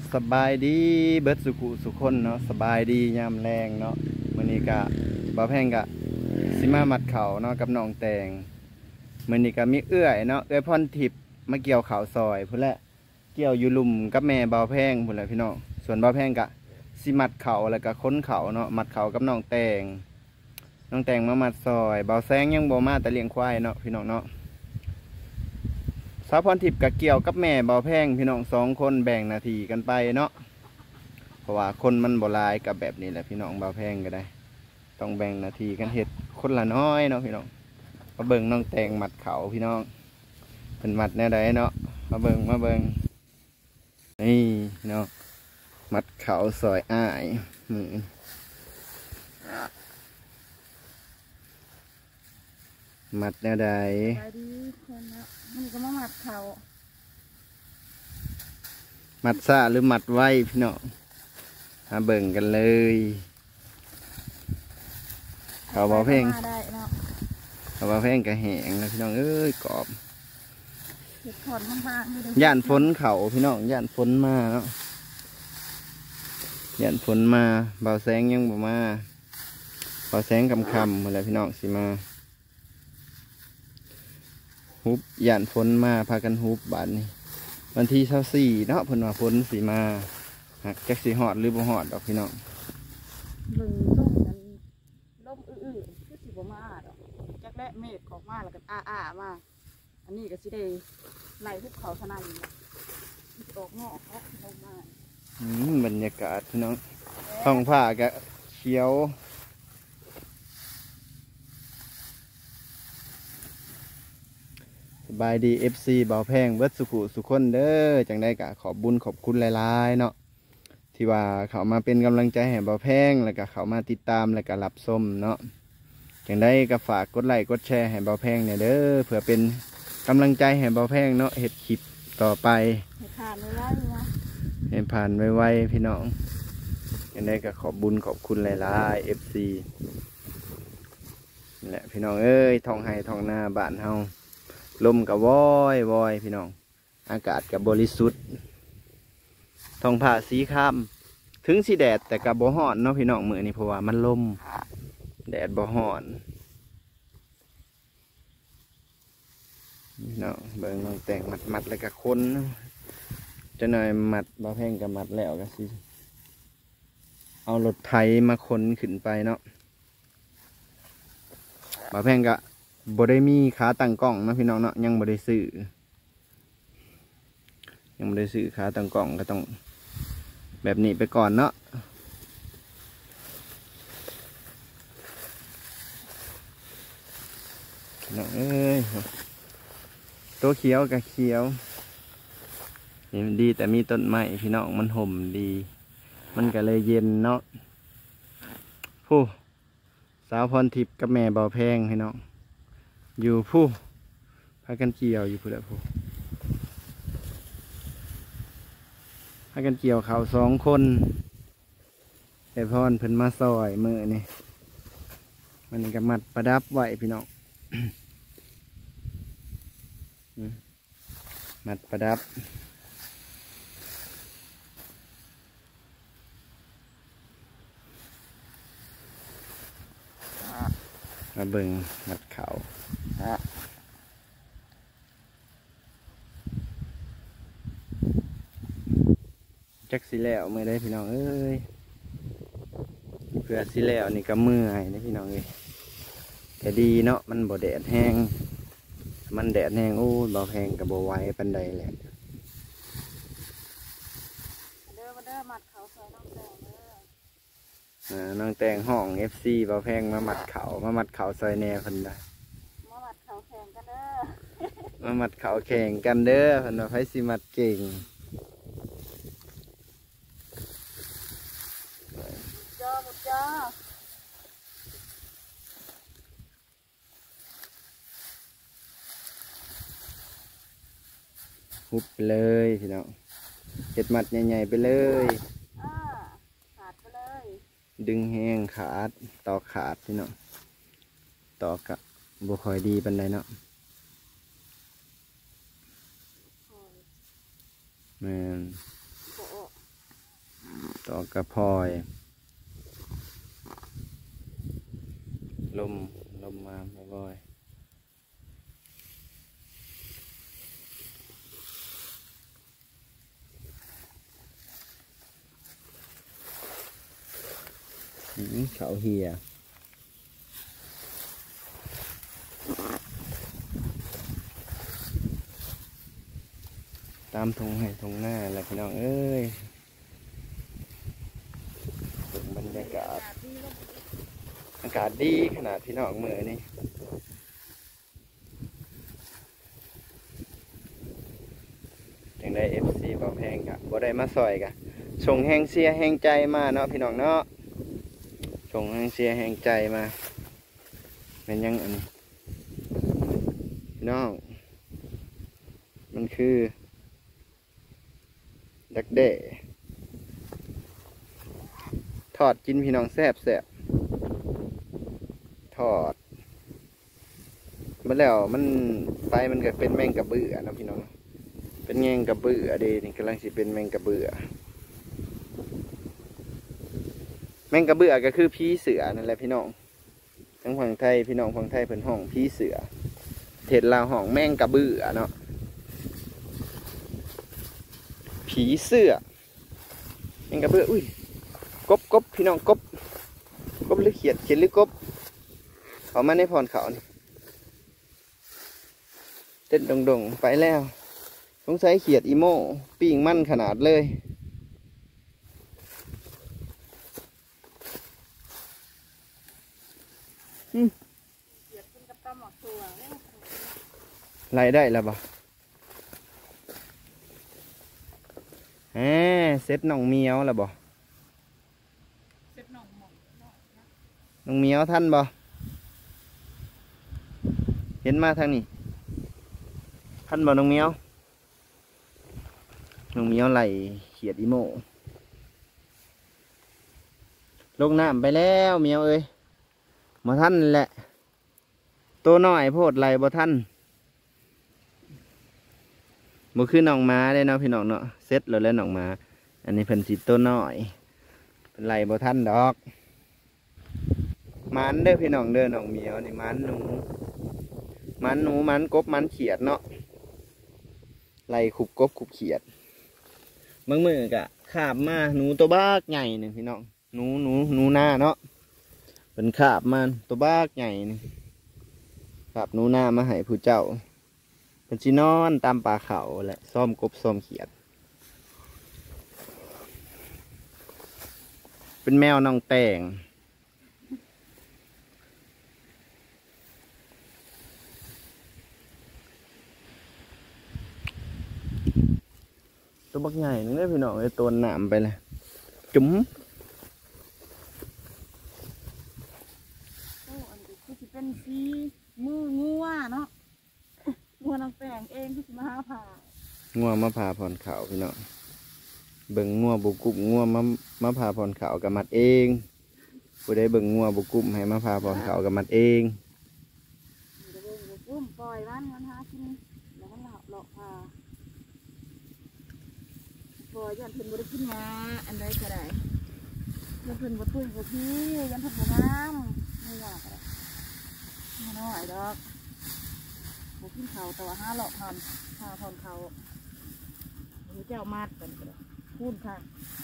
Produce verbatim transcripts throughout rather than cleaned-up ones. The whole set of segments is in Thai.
สบายดีเบิดสุขุสุคนเนาะสบายดียามแรงเนาะมื้อนี้กะบ่าวแพงกะสิมามัดเข่าเนาะกับน้องแตงมื้อนี้กะมีเอื้อยเนาะเอื้อยพรทิพย์มาเกี่ยวข้าวซอยพุ่นแหละเกี่ยวอยู่ลุ่มกับแม่บ่าวแพงพุ่นแหละพี่น้องส่วนบ่าวแพงกะสิมัดเข่าแล้วก็ค้นเข่าเนาะมัดเข่ากับน้องแตงน้องแตงมามัดซอยบ่าวแซงยังบ่มาแต่เลี้ยงควายเนาะพี่น้องเนาะสาวพรทิพย์กับเกี่ยวกับแม่บ่าวแพงพี่น้องสองคนแบ่งหน้าที่กันไปเนาะเพราะว่าคนมันบ่หลายกับแบบนี้แหละพี่น้องบ่าวแพงก็ได้ต้องแบ่งหน้าที่กันเฮ็ดคนละน้อยเนาะพี่น้องมาเบิ่งน้องแตงมัดเขาพี่น้องเป็นมัดแนวใดเนาะมาเบิ่งมาเบิ่งนี่เนาะมัดเขาซอยอ้ายมือมัดแนวใดไปดีคนละมันก็มาหมัดเขามัดซ่าหรือมัดไว้พี่น้องมาเบิ่งกันเลยเขาบ่าวแพงเขาบ่าวแพงกระแหงนะพี่น้องเอ้ยกรอบย่านฝนเขาพี่น้องย่านฝนมาเนาะย่านฝนมาเบาแสงยังบ่มาเบาแสงคำคำอะไรพี่น้องสิมาฮุบย่านฝนมาพากันฮุบบานนี้วันที่เช้าสี่เนาะเพิ่นว่าฝนสีมาหักแจ็คสีหอดหรือบ่หอดดอกพี่น้องบึงล่มนั้นล่มอื้อๆคือสีบ่มาดอกจักแรกเมฆออกมาแล้วก็อ้าๆมาอันนี้ก็สิได้ไล่ภูเขาขนาดนี้ออกงอกออกลงมาอืมบรรยากาศพี่น้องท้องผ้าก็เขียวสบายดีเอฟซีเบาแพงเบิดสุขุสุคนเด้อจังได้กะขอบบุญขอบคุณหลายๆเนาะที่ว่าเขามาเป็นกำลังใจให้เบาแพงแล้วก็เขามาติดตามแล้วก็รับชมเนาะจังได้ก็ฝากกดไลค์กดแชร์ให้เบาแพงเนี่ยเด้อเพื่อเป็นกำลังใจให้เบาแพงเนาะเห็ดคลิปต่อไปให้ผ่านไว้ไว้นะให้ผ่านไวๆพี่น้องจังได้ก็ขอบบุญขอบคุณหลายๆเอฟซีนี่แหละพี่น้องเอ้ยทองไห้ทองนาบ้านเฮาลมกับวอยวอยพี่น้องอากาศกับบริสุทธิ์ทองผ้าสีคำถึงสีแดดแต่กับบ่ฮ้อนเนาะพี่น้องมือนี่เพราะว่ามันลมแดดบ่ฮ้อนพี่น้องเบิ่งน้องแต่งมัดมัดแล้วก็คนจะหน่อยมัดบ่แพงกับมัดแล้วก็สิเอารถไถมาขนขึ้นไปเนาะบ่แพงก็บ่ได้มีขาตั้งกล้องนะพี่น้องเนาะยังบ่ได้ซื้อยังบ่ได้ซื้อขาตั้งกล้องก็ต้องแบบนี้ไปก่อนเนาะน้องเอ้ยตัวเขียวกับเขียวนี่มันดีแต่มีต้นไม้พี่น้องมันห่มดีมันก็เลยเย็นเนาะผู้สาวพรทิพย์กับแม่บ่าวแพงพี่น้องอยู่ผู้พากันเกี่ยวอยู่ผู้ละผู้พากันเกี่ยวเขาสองคนแต่พรเพิ่นมาซอยมือนี่มันก็มัดประดับไว้พี่น้อง มัดประดับมาเบิ่งมัดเขาจักสิแล้วเมื่อได้พี่น้องเอ้ยเพื่อสิแล้วนี่ก็เมื่อยนะพี่น้องเอ้ยแต่ดีเนาะมันบ่แดดแห้งมันแดดแห้งโอ้บ่แห้งกับบ่ไหวปันใดแหละเด้อมาเด้อมัดเขาซอยน้องแตงเด้อน้องแตงห้องเอฟซีบ่แพงมามัดเขามามัดเขาซอยแน่คนใดมามัดเขาแข่งกันเด้อมามัดเขาแข่งกันเด้อคนว่าไผสิมัดเก่งจ้าหมดจ้าฮุบไปเลยพี่น้องเห็ดมัดใหญ่ๆไปเลยขาดไปเลยดึงแห้งขาดต่อขาดพี่น้องต่อกะบ่ค่อยดีปานใดเนาะแม่นต่อกระพอยลมลมมาบ่อยๆเขาเหี่ยตามทงให้ทงหน้าแหละพี่น้องเอ้ยบรรยากาศอากาศดีขนาดพี่น้องมือนี่ยังได้เอฟซีบ่แพงกะบ่ได้มาซอยกะส่งแหงเสียแหงใจมาเนาะพี่น้องเนาะส่งแหงเสียแหงใจมาเป็นยังอันพี่น้องมันคือดักเด้ทอดกินพี่น้องแซ่บแซ่บทอดมาแล้วมันไฟมันก็เป็นแมงกระเบื้อนะพี่น้องเป็นแมงกระเบื้อเดนี่กำลังสิเป็นแมงกระเบื้อแมงกระเบื้อก็คือผีเสือนั่นแหละพี่น้องทั้งฝั่งไทยพี่น้องฝั่งไทยเพิ่นห้องผีเสือเทศลาวห้องแมงกระเบื้อเนาะผีเสือแมงกระเบื้ออุ้ยกบกบพี่น้องกบกบหรือเขียดเขียดหรือกบเขามาในพรเขานี่เต้นดงๆไปแล้วสงสัยเขียดอีโม่ปิ้งมั่นขนาดเลยไล่ได้แล้วบ่แหมเซ็ตน้องเมียวแล้วบ่น้องเมียวท่านบ่เห็นมาทางนี้ท่านบ่น้องเมียวน้องเมียวไหลเขียดอีโม่ลงน้ำไปแล้วเมียวเอ้ยบ่ท่านแหละตัวน้อยโพดไหลบ่ท่านบ่คือน้องม้าเลยเนาะพี่น้องเนาะเซ็ตแล้วแล้วน้องม้าอันนี้เพิ่นสิตัวน้อยเป็นไหลบ่ท่านดอกมันเด้อพี่น้องเด้อน้องเมียวนี่มันหนูมันหนูมันกบมันเขียดเนาะไล่ขุบกบขุบเขียดบางมือกะขาบมาหนูตัวบ้ากใหญ่หนึ่งพี่น้องหนูหนูหนูหน้าเนาะเป็นขาบมันตัวบ้ากใหญ่หนึ่งขาบหนูหน้ามาให้ผู้เจ้าเป็นจีนอนตามป่าเขาแหละซ่อมกบซ่อมเขียดเป็นแมวน้องแตงตัวบักใหญ่นึงได้พี่น้องไอ้ตัวหนามไปเลยจุ๋มโอ้อันนี้คือสิเป็นสีมืองัวเนาะงัวน้องแป้งเองคือสิมาหาผ่างัวมาพาผ่อนเขาพี่น้องเบิ่งงัวบุกุ่มงัวมามาพาผ่อนเขากับมัดเองผู้ใดเบิ่งงัวบุกุ่มให้มาพาผ่อนเขากับมัดเองเดี๋ยวเบิ่งบุกุ่มปล่อยมันมันหากินแล้วมันหลอกหลอกพาปล่อยยันเพิ่นบ่ได้กินมาอันใดก็ได้ยันเพิ่นบ่ตุ้ยบ่พี่ยันเพิ่นบ่งามไม่อยากอะไรไม่น้อยดอกบ่กินเขาแต่ว่าห้าหลอกทอนห้าทอนเขาหรือเจ้ามาดกันก็ได้พูดค่ะ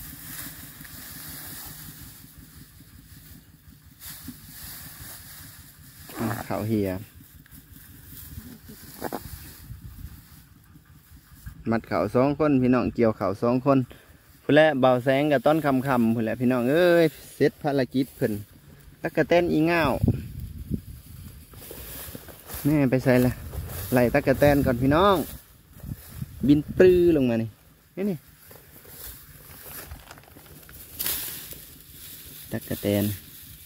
เขาเหี่ยมัดเขาสองคนพี่น้องเกี่ยวเขาสองคนพุ่นแหละเบาแสงกับต้นคำคำพุ่นแหละพี่น้องเอ้ยเสร็จภารกิจเพิ่นตะกะเต้นอีเง่าแม่ไปใส่ละไล่ตะกะแตนก่อนพี่น้องบินปลื้อลงมานี่นี่นี่ตะกะแตน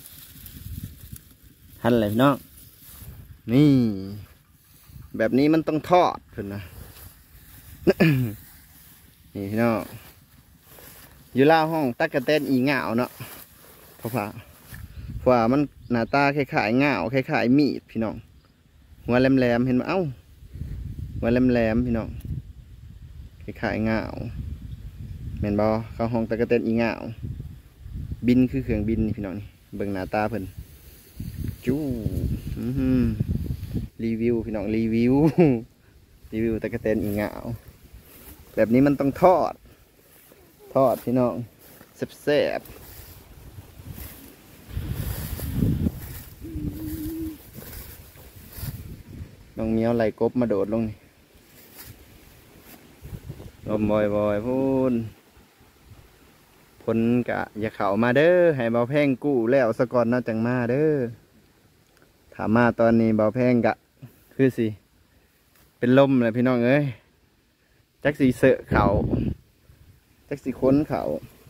หันเลยพี่น้องนี่แบบนี้มันต้องทอดเพิ่นนะนี่พี่น้องอยู่ล่าห้องตะกะแตนอีเง่าเนาะเพราะว่าเพราะว่ามันหน้าตาคล้ายๆเง่าคล้ายๆมีดพี่น้องหัวแหลมๆเห็นไหมเอ้าหัวแหลมๆพี่น้องคล้ายๆเง่าแม่นบอเข้าห้องตะกะแตนอีเง่าบินคือเครื่องบินนี่พี่น้องนี่เบิ่งหน้าตาเพิ่นจู้อื้อหือรีวิวพี่น้องรีวิว รีวิวตะกะแตนอีเหงาแบบนี้มันต้องทอด ทอดพี่น้องแซ่บๆน้องเมียวไหลกบมาโดดลงนี่ลมบ่อยๆพูนผลกะอย่าเข่ามาเด้อให้เบาแพงกู้แล้วสะก่อนเนาะจังมาเด้อถามมาตอนนี้เบาแพงกะคือสิเป็นลมเลยพี่น้องเอ้ยจักสีเสอะเขาจักสีค้นเขา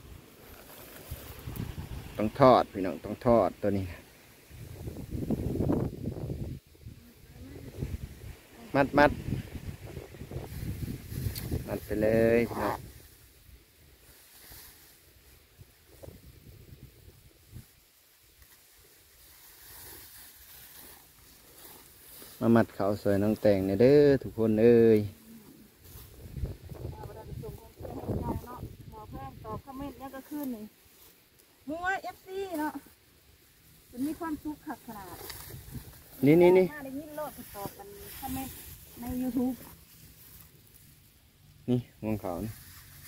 ต้องทอดพี่น้องต้องทอดตัวนี้มัดมัดมัดไปเลยพี่น้องมามัดเขาสวยน้องแต่งเนี่ยเด้อทุกคนเอ้ยหมอแพงตอบคอมเมนต์เนี่ยก็ขึ้นนี่มัวเอฟซีเนาะมันมีความสุขขัดขนาดนี่นี่นี่มาได้ยินโลดตอบกันคอมเมนต์ใน ยูทูบนี่มองเขานี่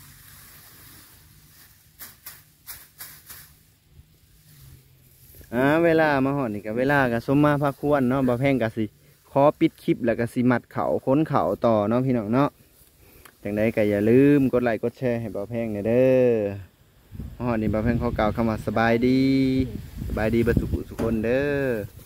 อ่าเวลามาหอดนี่กับเวลากับสมมาพักควรเนาะบ่แพงกับสิขอปิดคลิปแล้วก็สิมัดเขาค้นเขาต่อเนาะพี่น้องเนาะจังใดก็อย่าลืมกดไลค์กดแชร์ให้บ่แพงเนี่ยเด้อมาหอดนี่บ่แพงขอกล่าวคำว่าสบายดีสบายดีเบ่ทุกผู้ทุกคนเด้อ